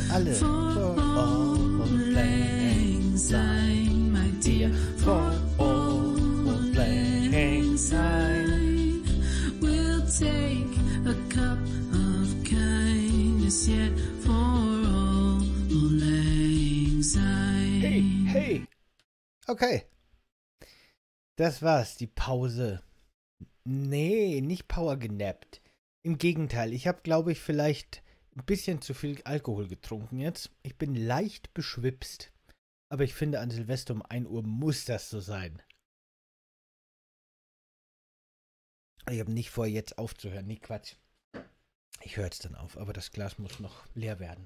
Alle. For old lang syne, my dear. For old lang syne. We'll take a cup of kindness yet for old lang syne. Hey, hey. Okay. Das war's, die Pause. Nee, nicht Power genappt. Im Gegenteil, ich habe, glaube ich, vielleicht ein bisschen zu viel Alkohol getrunken jetzt. Ich bin leicht beschwipst. Aber ich finde, an Silvester um 1 Uhr muss das so sein. Ich habe nicht vor, jetzt aufzuhören. Nee, Quatsch. Ich höre jetzt dann auf, aber das Glas muss noch leer werden.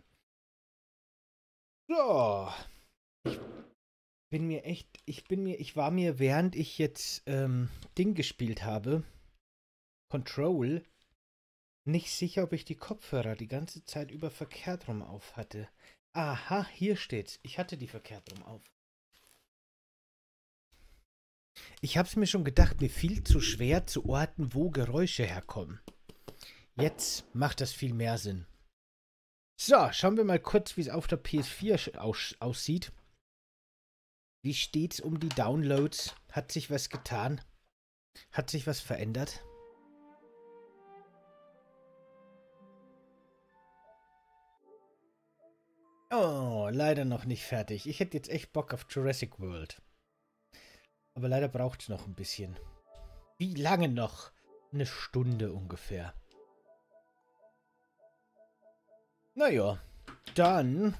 So. Ich war mir, während ich jetzt Ding gespielt habe, Control, nicht sicher, ob ich die Kopfhörer die ganze Zeit über verkehrt rum auf hatte. Aha, hier steht's. Ich hatte die verkehrt rum auf. Ich hab's mir schon gedacht, mir viel zu schwer zu orten, wo Geräusche herkommen. Jetzt macht das viel mehr Sinn. So, schauen wir mal kurz, wie es auf der PS4 aussieht. Wie steht's um die Downloads? Hat sich was getan? Hat sich was verändert? Oh, leider noch nicht fertig. Ich hätte jetzt echt Bock auf Jurassic World. Aber leider braucht es noch ein bisschen. Wie lange noch? 1 Stunde ungefähr. Naja, dann...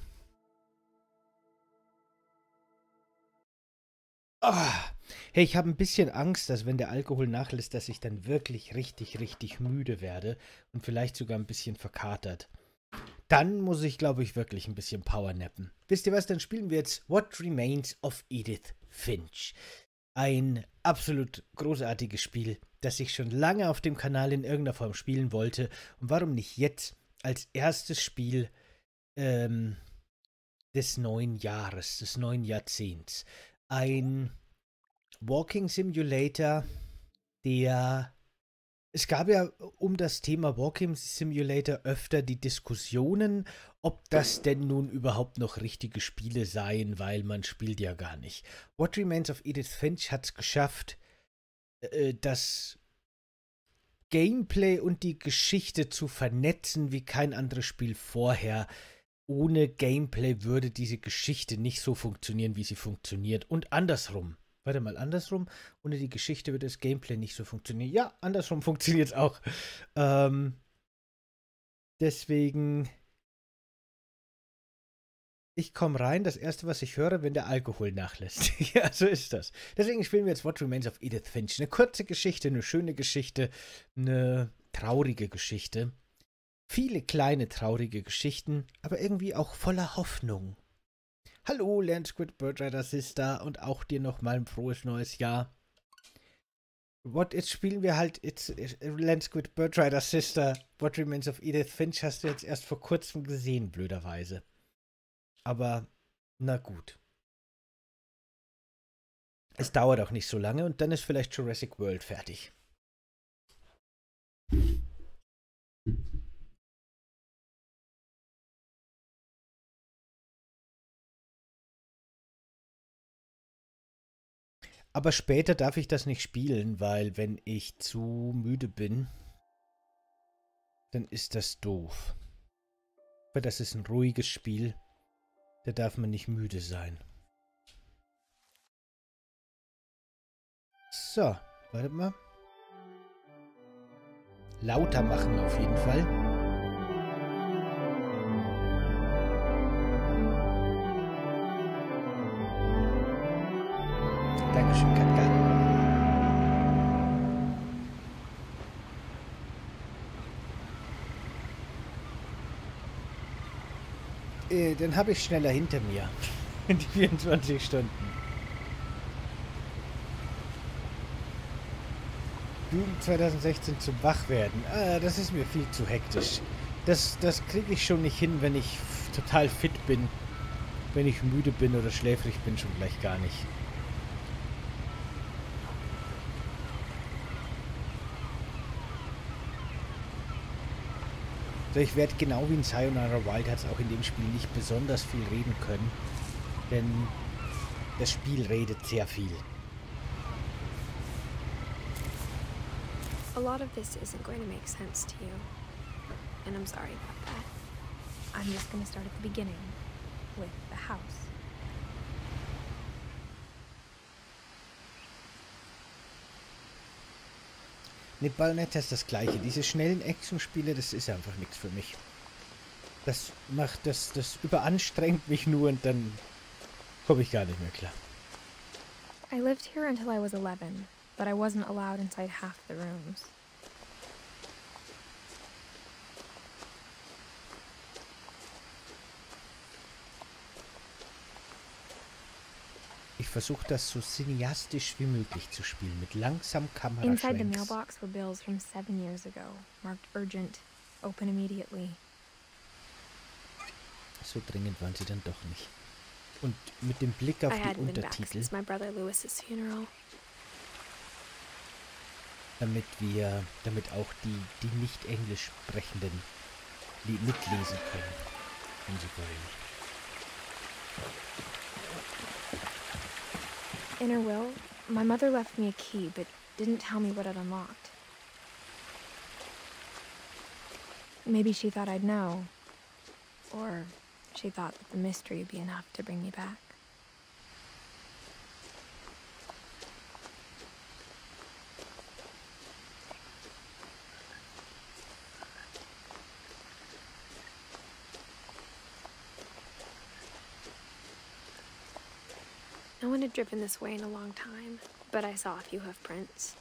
Hey, ich habe ein bisschen Angst, dass wenn der Alkohol nachlässt, dass ich dann wirklich richtig müde werde und vielleicht sogar ein bisschen verkatert. Dann muss ich, glaube ich, wirklich ein bisschen powernappen. Wisst ihr was, dann spielen wir jetzt What Remains of Edith Finch. Ein absolut großartiges Spiel, das ich schon lange auf dem Kanal in irgendeiner Form spielen wollte. Und warum nicht jetzt als erstes Spiel des neuen Jahres, des neuen Jahrzehnts. Ein Walking Simulator, der... Es gab ja um das Thema Walking Simulator öfter die Diskussionen, ob das denn nun überhaupt noch richtige Spiele seien, weil man spielt ja gar nicht. What Remains of Edith Finch hat es geschafft, das Gameplay und die Geschichte zu vernetzen wie kein anderes Spiel vorher. Ohne Gameplay würde diese Geschichte nicht so funktionieren, wie sie funktioniert. Und andersrum. Warte mal, andersrum. Ohne die Geschichte würde das Gameplay nicht so funktionieren. Ja, andersrum funktioniert es auch. Deswegen... Ich komme rein, das erste, was ich höre, wenn der Alkohol nachlässt. Ja, so ist das. Deswegen spielen wir jetzt What Remains of Edith Finch. Eine kurze Geschichte, eine schöne Geschichte, eine traurige Geschichte. Viele kleine traurige Geschichten, aber irgendwie auch voller Hoffnung. Hallo, Land Squid Bird Rider Sister und auch dir nochmal ein frohes neues Jahr. Jetzt spielen wir halt Land Squid Bird Rider Sister. What Remains of Edith Finch hast du jetzt erst vor kurzem gesehen, blöderweise. Aber, na gut. Es dauert auch nicht so lange und dann ist vielleicht Jurassic World fertig. Aber später darf ich das nicht spielen, weil wenn ich zu müde bin, dann ist das doof. Aber das ist ein ruhiges Spiel. Da darf man nicht müde sein. So, warte mal. Lauter machen auf jeden Fall. Dankeschön, Katka. Dann habe ich schneller hinter mir. Die 24 Stunden. Jugend 2016 zum Wachwerden. Das ist mir viel zu hektisch. Das kriege ich schon nicht hin, wenn ich total fit bin. Wenn ich müde bin oder schläfrig bin, schon gleich gar nicht. Also ich werde genau wie in Sayonara Wild Hearts auch in dem Spiel nicht besonders viel reden können, denn das Spiel redet sehr viel. A lot of this isn't going to make sense to you, and I'm sorry about that. I'm just going to start at the beginning, with the house. Mit Bayonetta ist das gleiche. Diese schnellen Actionspiele, das ist einfach nichts für mich. Das überanstrengt mich nur und dann komme ich gar nicht mehr klar. I lived here until I was 11, but I wasn't allowed inside half the rooms. Ich versuche das so cineastisch wie möglich zu spielen, mit langsamen Inside the Kameraschwenks. mailbox were bills from 7 years ago, marked urgent, open immediately. So dringend waren sie dann doch nicht. Und mit dem Blick auf I die hadn't been back Untertitel, since my brother Lewis's funeral. damit auch die nicht Englisch sprechenden mitlesen können, wenn sie wollen. In her will, my mother left me a key, but didn't tell me what it unlocked. Maybe she thought I'd know. Or she thought that the mystery would be enough to bring me back. No one had driven this way in a long time, but I saw a few hoof prints.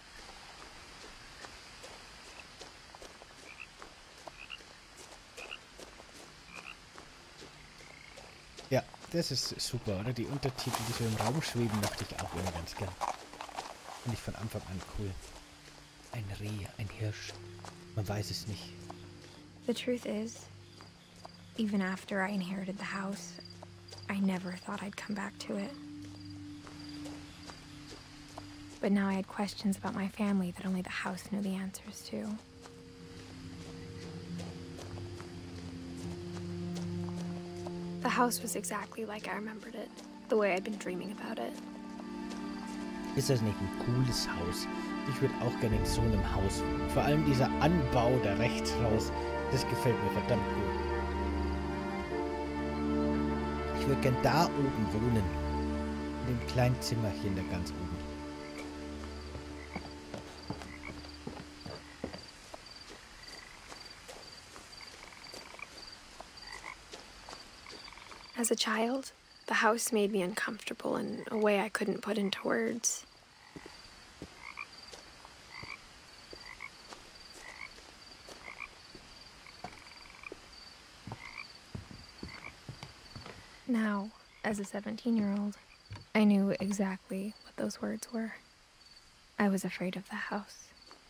Ja, das ist super, oder? Die Untertitel, die so im Raum schweben, mochte ich auch immer ganz gern. Finde ich von Anfang an cool. Ein Reh, ein Hirsch. Man weiß es nicht. The truth is, even after I inherited the house, I never thought I'd come back to it. But now I had questions about my family that only the house knew the answers to. The house was exactly like I remembered it, the way I'd been dreaming about it. Ist das nicht ein cooles Haus? Ich würde auch gerne in so einem Haus wohnen. Vor allem dieser Anbau da rechts raus, das gefällt mir verdammt gut. Ich würde gern da oben wohnen. In dem kleinen Zimmerchen da ganz oben. As a child, the house made me uncomfortable in a way I couldn't put into words. Now, as a 17-year-old, I knew exactly what those words were. I was afraid of the house.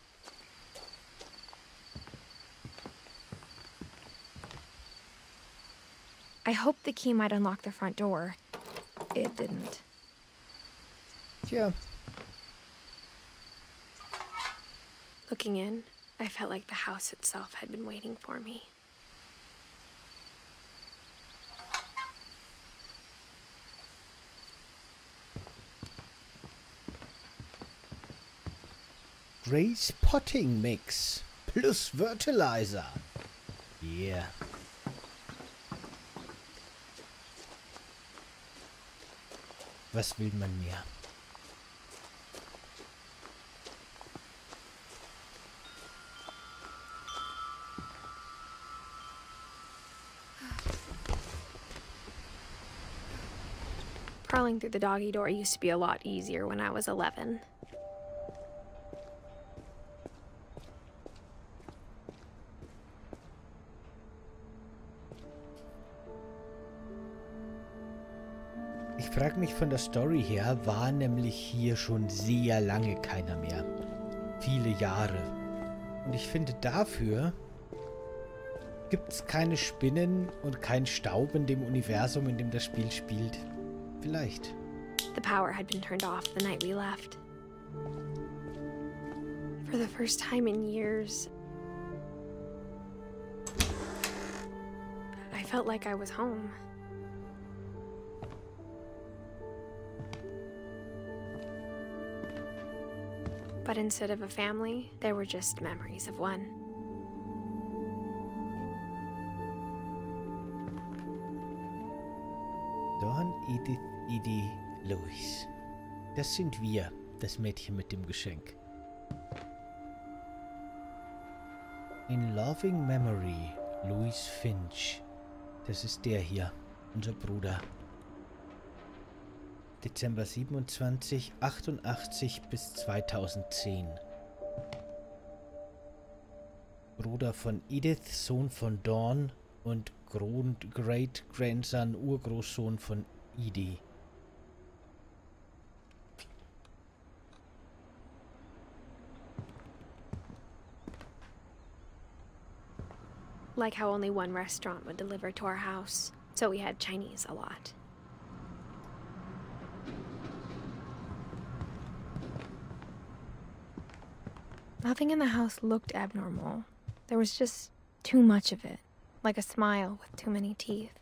I hoped the key might unlock the front door. It didn't. Tja, Looking in, I felt like the house itself had been waiting for me. Gray's Potting Mix plus Fertilizer. Yeah. Was will man mehr? Crawling through the doggy door used to be a lot easier when I was 11. Ich frage mich von der Story her, war nämlich hier schon sehr lange keiner mehr. Viele Jahre. Und ich finde, dafür gibt es keine Spinnen und kein Staub in dem Universum, in dem das Spiel spielt. Vielleicht. The power had been turned off the night we left. For the first time in years, felt like I was home. But instead of a family, there were just memories of one. Dawn, Edith, Edie, Louis. Das sind wir, das Mädchen mit dem Geschenk. In loving memory, Louis Finch. Das ist der hier, unser Bruder. Dezember 27, 88 bis 2010. Bruder von Edith, Sohn von Dawn und Great-Grandson, Urgroßsohn von Edie. Like how only one restaurant would deliver to our house, so we had Chinese a lot. Nothing in the house looked abnormal. There was just too much of it, like a smile with too many teeth.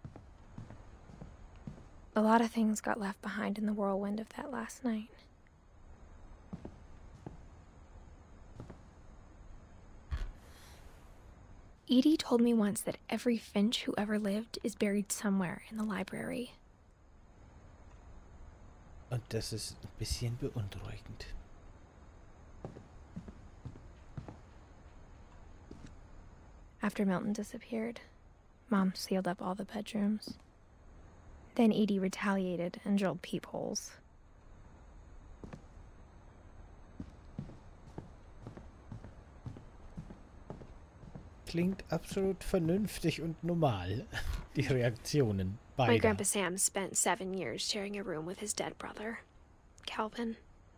A lot of things got left behind in the whirlwind of that last night. Edie told me once that every Finch who ever lived is buried somewhere in the library. Und das ist ein bisschen beunruhigend. After Milton disappeared, Mom sealed up all the bedrooms. Then Edie retaliated and drilled peepholes. Klingt absolut vernünftig und normal. Die Reaktionen My beider. Grandpa Sam spent 7 years sharing a room with his dead brother, Calvin.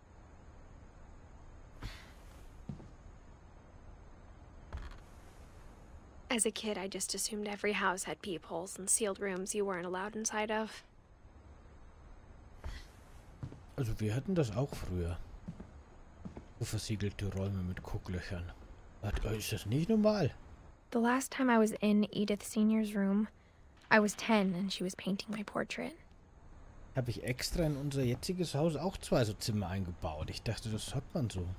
As a kid, I just assumed every house had peepholes and sealed rooms you weren't allowed inside of. Also wir hatten das auch früher. So versiegelte Räume mit Gucklöchern. Ist das nicht normal? The last time I was in Edith Senior's room, I was 10 and she was painting my portrait. Habe ich extra in unser jetziges Haus auch 2 so Zimmer eingebaut. Ich dachte, das hat man so.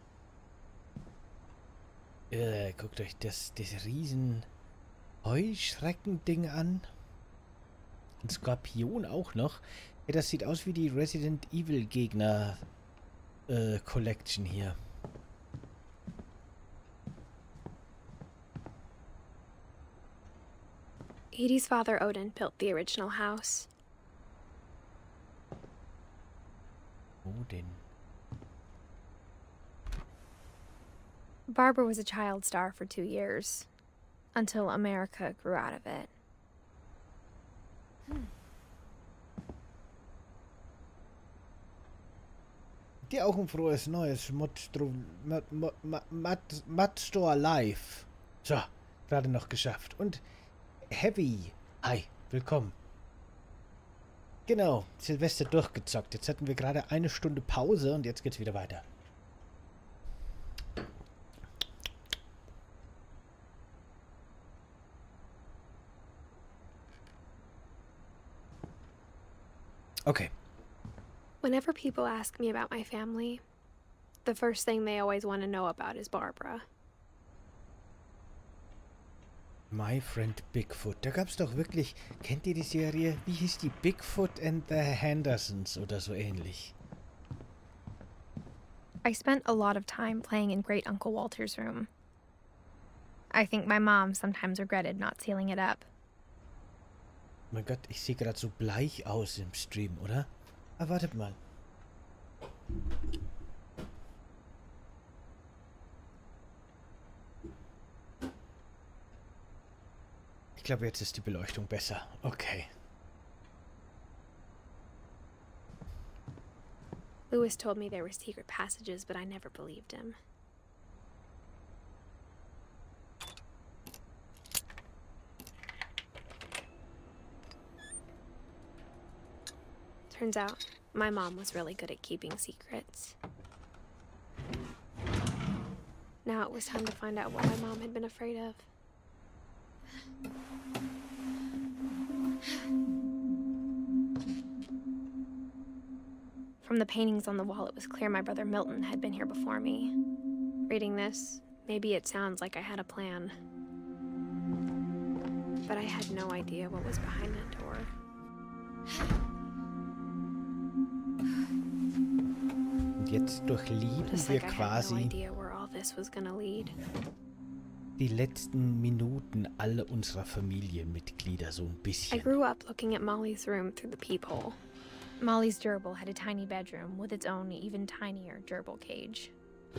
Guckt euch das riesen Heuschrecken-Ding an. Ein Skorpion auch noch. Ja, das sieht aus wie die Resident Evil Gegner Collection hier. Edie's father, Odin, built the original house. Odin. Barbara was a child star for 2 years, until America grew out of it. Dir auch ein frohes neues Madstor Live. So, gerade noch geschafft. Und Heavy. Hi, willkommen. Genau, Silvester durchgezockt. Jetzt hatten wir gerade 1 Stunde Pause und jetzt geht's wieder weiter. Okay. Whenever people ask me about my family, the first thing they always want to know about is Barbara. My Friend Bigfoot. Da gab's doch wirklich, kennt ihr die Serie? Wie hieß die? Bigfoot and the Hendersons oder so ähnlich. I spent a lot of time playing in Great Uncle Walter's room. I think my mom sometimes regretted not sealing it up. Mein Gott, ich sehe gerade so bleich aus im Stream, oder? Ah, wartet mal. Ich glaube, jetzt ist die Beleuchtung besser. Okay. Louis told me there were secret passages, but I never believed him. Turns out, my mom was really good at keeping secrets. Now it was time to find out what my mom had been afraid of. From the paintings on the wall, it was clear my brother Milton had been here before me. Reading this, maybe it sounds like I had a plan. But I had no idea what was behind that door. Und jetzt durchlieben Just wir like I had no quasi idea where all this was gonna lead. die letzten Minuten aller unserer Familienmitglieder so ein I bisschen. grew up looking at Molly's room through the peephole. Molly's gerbil had a tiny bedroom with its own even tinier gerbil cage.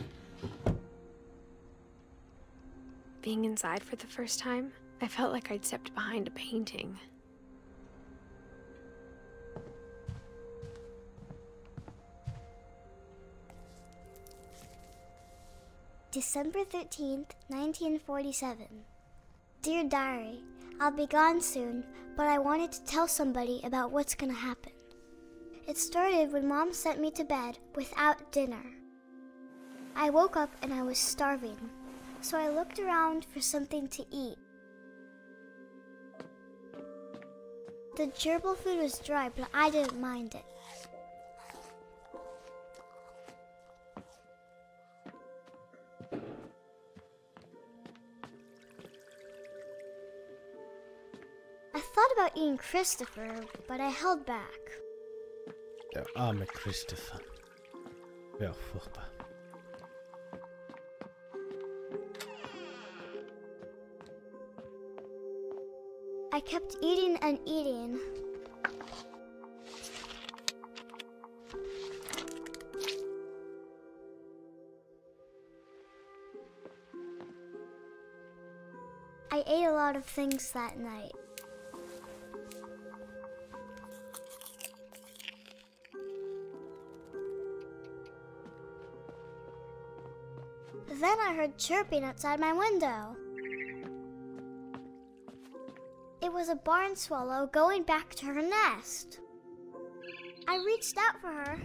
Being inside for the first time, I felt like I'd stepped behind a painting. December 13th, 1947. Dear Diary, I'll be gone soon, but I wanted to tell somebody about what's gonna happen. It started when Mom sent me to bed without dinner. I woke up and I was starving, so I looked around for something to eat. The gerbil food was dry, but I didn't mind it. I thought about eating Christopher, but I held back. Der arme Christopher. Wäre auch furchtbar. I kept eating and eating. I ate a lot of things that night. Then I heard chirping outside my window. It was a barn swallow going back to her nest. I reached out for her.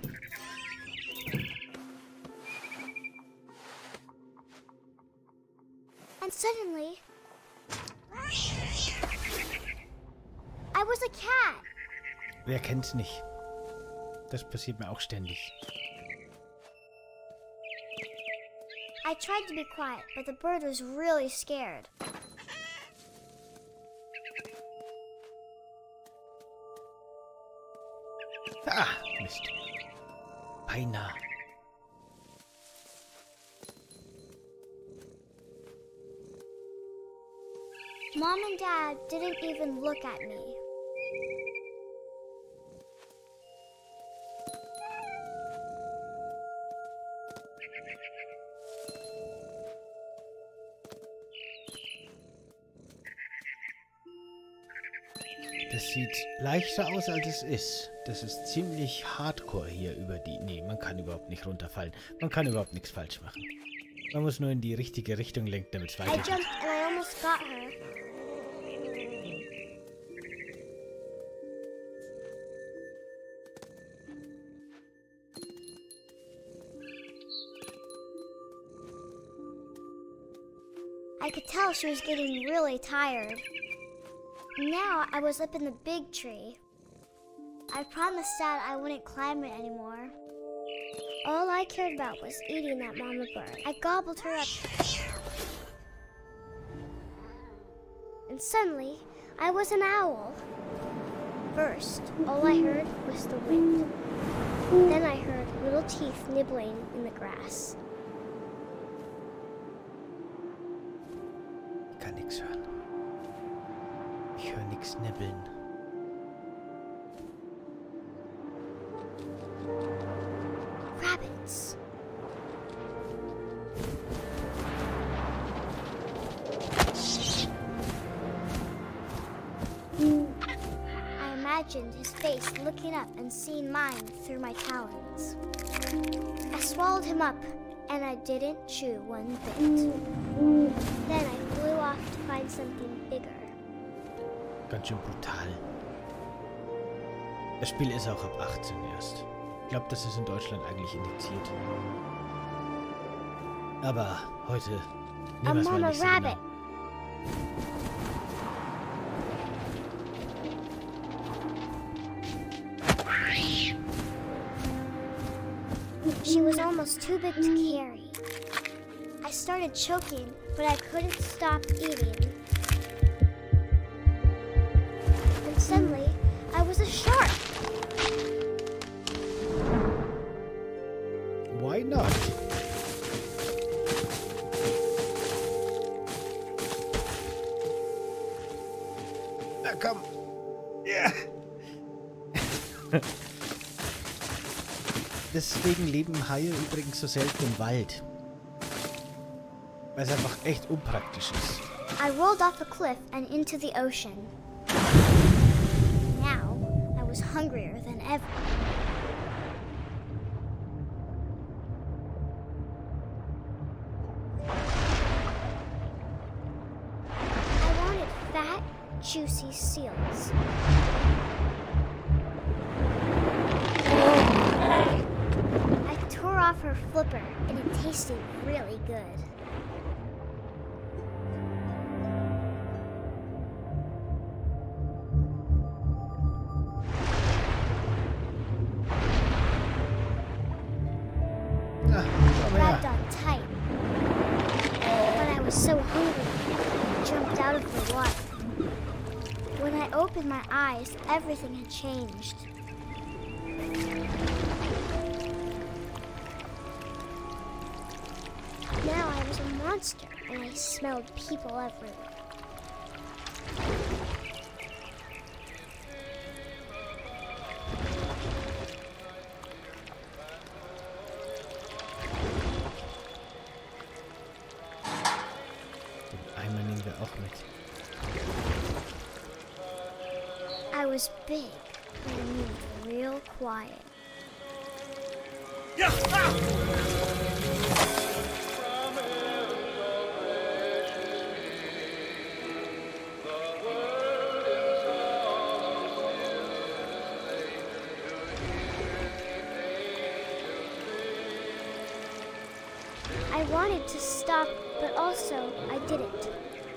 And suddenly, I was a cat. Wer kennt's nicht? Das passiert mir auch ständig. I tried to be quiet, but the bird was really scared. Ah, Mist. Beinahe. Mom and Dad didn't even look at me. Das sieht leichter aus, als es ist. Das ist ziemlich hardcore hier über die... Nee, man kann überhaupt nicht runterfallen. Man kann überhaupt nichts falsch machen. Man muss nur in die richtige Richtung lenken, damit es I weitergeht. jumped and I almost got her. I could tell she was getting really tired. Now I was up in the big tree. I promised Dad I wouldn't climb it anymore. All I cared about was eating that mama bird. I gobbled her up. And suddenly, I was an owl. First, all I heard was the wind. Then I heard little teeth nibbling in the grass. Ich kann nichts hören. Ich höre nichts nibbeln. Rabbits. I imagined his face looking up and seeing mine through my talons. I swallowed him up, and I didn't chew one bit. Then I flew off to find something bigger. Ganz schön brutal. Das Spiel ist auch ab 18 erst. Ich glaube, das ist in Deutschland eigentlich indiziert. Aber heute nehmen wir es mal Mama nicht so Rabbit. genau. She was almost too big to carry. I started choking, but I couldn't stop eating. And suddenly, I was a shark. Why not? Na komm. Ja. Deswegen leben Haie übrigens so selten im Wald. Weil es einfach echt unpraktisch ist. I rolled off a cliff and into the ocean. Now, I was hungrier than ever. I wanted fat, juicy seals. I tore off her flipper, and it tasted really good. Grabbed on tight. But I was so hungry, I jumped out of the water. When I opened my eyes, everything had changed. Now I was a monster, and I smelled people everywhere. Eimer nehmen wir auch mit. I was big, but I moved real quiet. I wanted to stop, but also I didn't.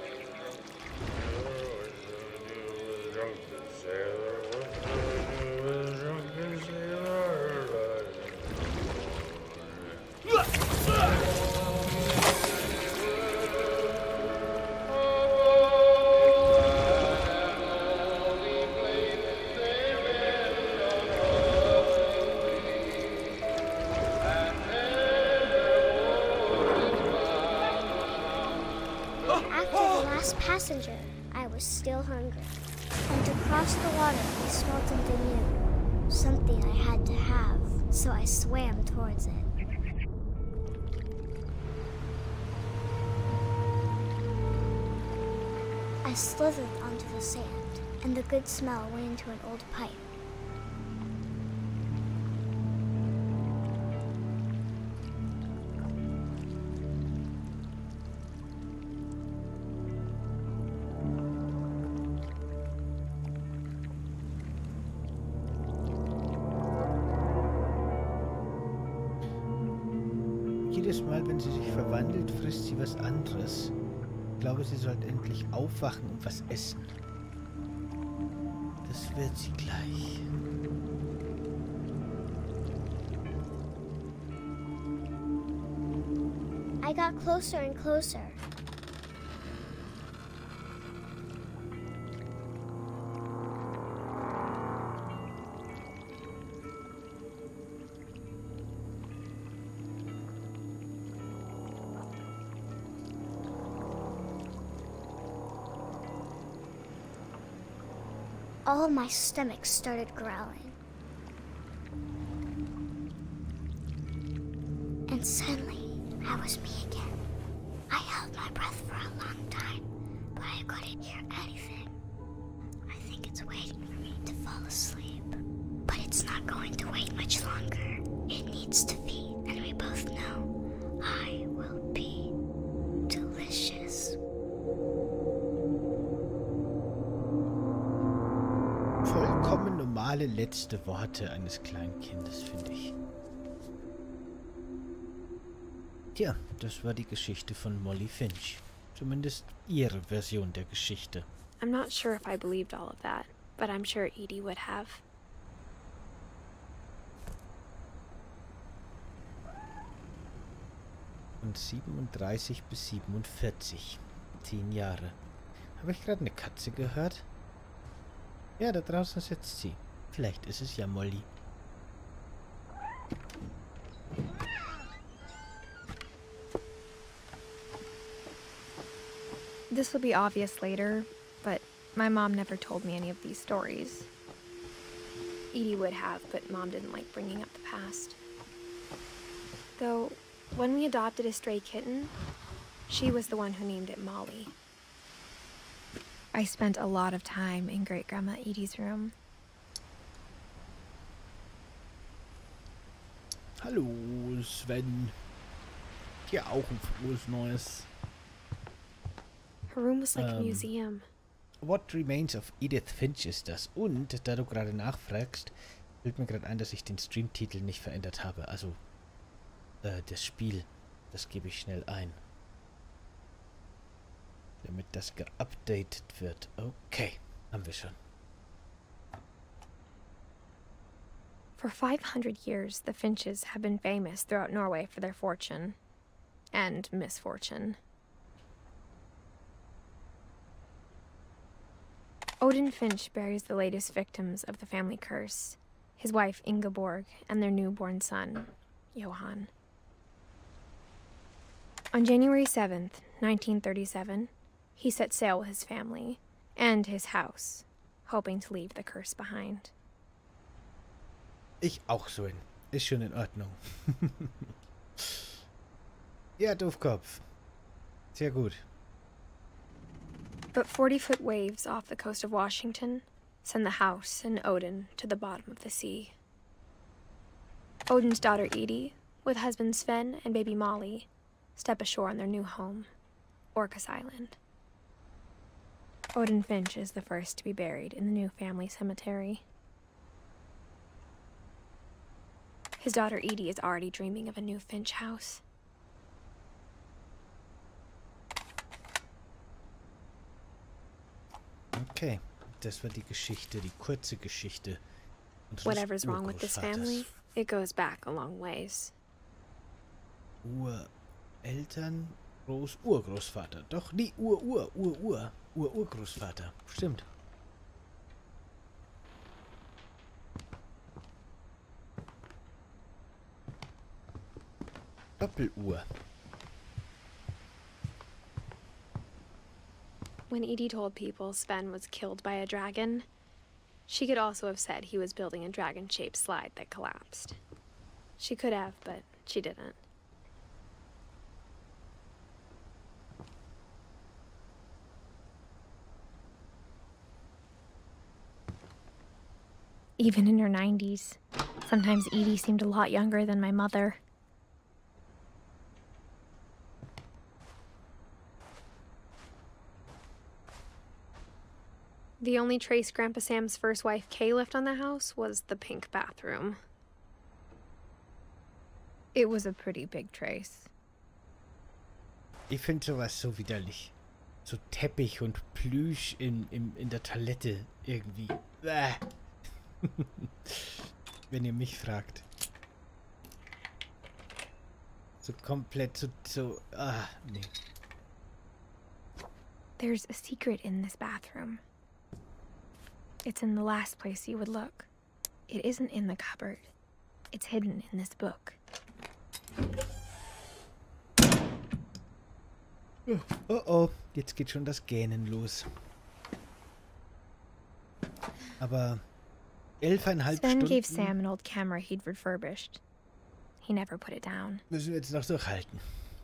After the last passenger, I was still hungry. And to cross the water, I smelled something new. Something I had to have, so I swam towards it. I slithered onto the sand, and the good smell went into an old pipe. Jedes Mal, wenn sie sich verwandelt, frisst sie was anderes. Ich glaube, sie sollte endlich aufwachen und was essen. Das wird sie gleich. I got closer and closer. All my stomach started growling. And suddenly, I was me again. I held my breath for a long time, but I couldn't hear anything. I think it's waiting for me to fall asleep. But it's not going to wait much longer. It needs to feed, and we both know I will be delicious. Vollkommen normale letzte Worte eines kleinen Kindes, finde ich. Tja, das war die Geschichte von Molly Finch. Zumindest ihre Version der Geschichte. I'm not sure if I believed all of that, but I'm sure Edie would have. von 37 bis 47. 10 Jahre. Habe ich gerade eine Katze gehört? Ja, da draußen sitzt sie. Vielleicht ist es ja Molly. This will be obvious later, but my mom never told me any of these stories. Edie would have, but Mom didn't like bringing up the past. Though, when we adopted a stray kitten, she was the one who named it Molly. I spent a lot of time in Great-Grandma Edie's room. Hallo, Sven. Dir auch ein frohes Neues. Her room was like a museum. What Remains of Edith Finch ist das. Und, da du gerade nachfragst, fällt mir gerade ein, dass ich den Streamtitel nicht verändert habe. Also, das Spiel. Das gebe ich schnell ein. Damit das geupdatet wird. Okay, haben wir schon. For 500 years, the Finches have been famous throughout Norway for their fortune. And misfortune. Odin Finch buries the latest victims of the family curse, his wife Ingeborg and their newborn son, Johan. On January 7th, 1937, he set sail with his family and his house, hoping to leave the curse behind. Ich auch so hin. Ist schon in Ordnung. Ja, Doofkopf. Sehr gut. But 40-foot waves off the coast of Washington send the house and Odin to the bottom of the sea. Odin's daughter Edie, with husband Sven and baby Molly, step ashore on their new home, Orcas Island. Odin Finch is the first to be buried in the new family cemetery. His daughter Edie is already dreaming of a new Finch house. Okay, das war die Geschichte, die kurze Geschichte. Whatever's wrong with this family, it goes back a long ways. Ureltern, Urgroßvater. Doch, nie Urgroßvater. Stimmt. Doppeluhr. When Edie told people Sven was killed by a dragon, she could also have said he was building a dragon-shaped slide that collapsed. She could have, but she didn't. Even in her 90s, sometimes Edie seemed a lot younger than my mother. The only trace Grandpa Sam's first wife Kay left on the house was the pink bathroom. It was a pretty big trace. Ich finde sowas so widerlich. So Teppich und Plüsch in der Toilette irgendwie. Bäh. Wenn ihr mich fragt. So komplett so nee. There's a secret in this bathroom. It's in the last place you would look. It isn't in the cupboard. It's hidden in this book. Oh, jetzt geht schon das Gähnen los. Aber 11,5 Sven gave Stunden Sam an old camera he'd refurbished. He never put it down. müssen wir jetzt noch durchhalten.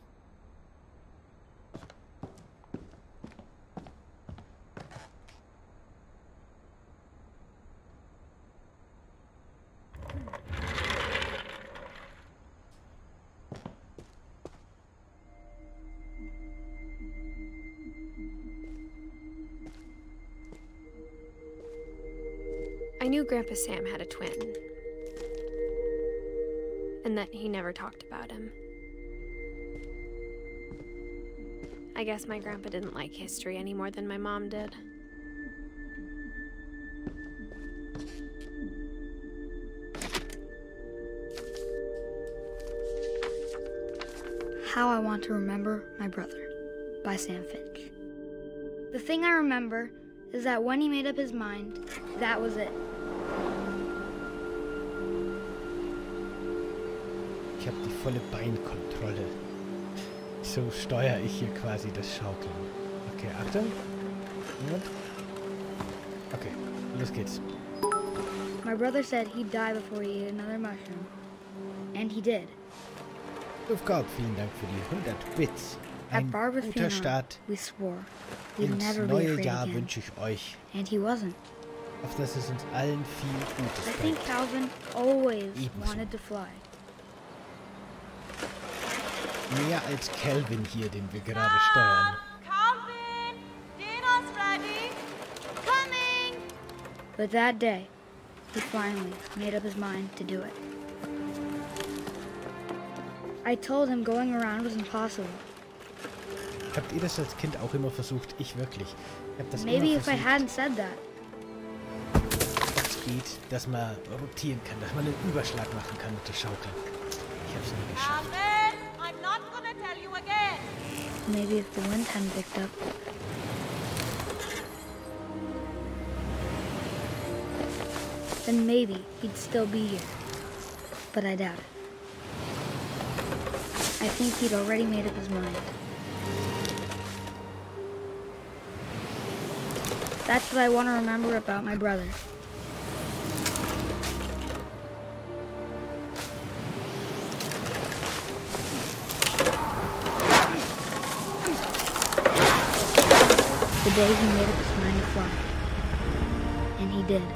I knew Grandpa Sam had a twin, and that he never talked about him. I guess my grandpa didn't like history any more than my mom did. How I Want to Remember My Brother by Sam Finch. The thing I remember is that when he made up his mind, that was it. Ich habe die volle Beinkontrolle. So steuere ich hier quasi das Schaukeln. Okay, Achtung. Moment. Okay, los geht's. My brother said he'd die before he ate another mushroom. And he did. Lufgard, vielen Dank für die 100 Bits. At Ein Barbara's guter funeral, Start we swore we'd ins never be neue afraid Jahr again. wünsche ich euch, And he wasn't. auf dass es uns allen viel I Gutes think bringt. Calvin always Ebenso. wanted to fly. Mehr als Calvin hier, den wir gerade steuern. Calvin! Dinner's ready! Coming! But that day, he finally made up his mind to do it. I told him going around was impossible. Habt ihr das als Kind auch immer versucht? Ich wirklich. Ich hab das Maybe immer if I versucht, hadn't said that, es geht, dass man rotieren kann, dass man einen Überschlag machen kann mit der Schaukel. Ich hab's nie geschafft. Calvin! I'm not gonna tell you again! maybe if the wind hadn't picked up, then maybe he'd still be here. But I doubt it. I think he'd already made up his mind. That's what I want to remember about my brother. The day he made up his mind to fly. And he did.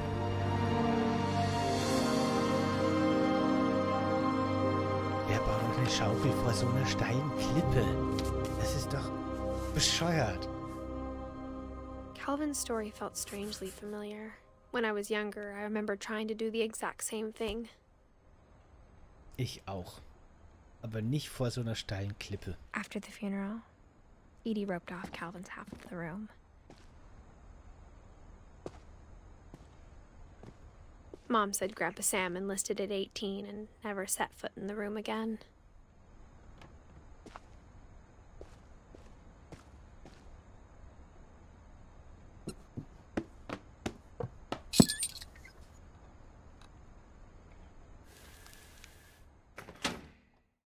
Wer baut eine Schaukel vor so einer steilen Klippe? Das ist doch bescheuert. Calvin's story felt strangely familiar. When I was younger, I remember trying to do the exact same thing. Ich auch. Aber nicht vor so einer steilen Klippe. After the funeral, Edie roped off Calvin's half of the room. Mom said Grandpa Sam enlisted at 18 and never set foot in the room again.